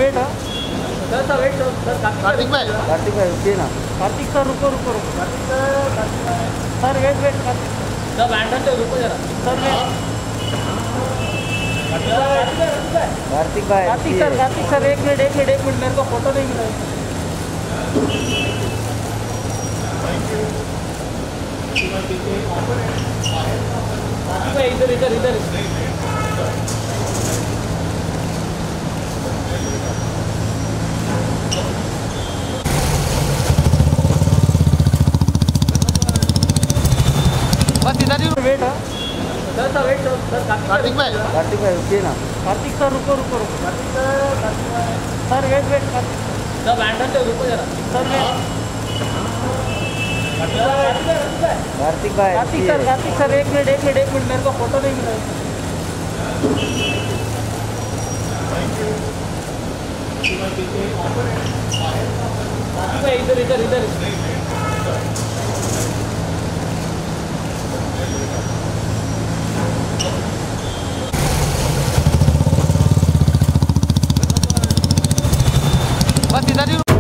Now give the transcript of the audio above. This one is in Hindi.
Wait sir wait sir Kartik भाई रुकिए ना। कार्तिक सर रुको सर वेट कार्तिक सर बैंड रुको जरा सर कार्तिक सर एक मिनट मेरे को फोटो नहीं मिला। इधर बस इधर ही wait sir wait sir Kartik भाई रुकिए ना। कार्तिक सर रुको सर वेट कार्तिक सर बैंड रुको जरा सर कार्तिक सर एक मिनट मेरे को फोटो नहीं मिला। इधर बस इधर ही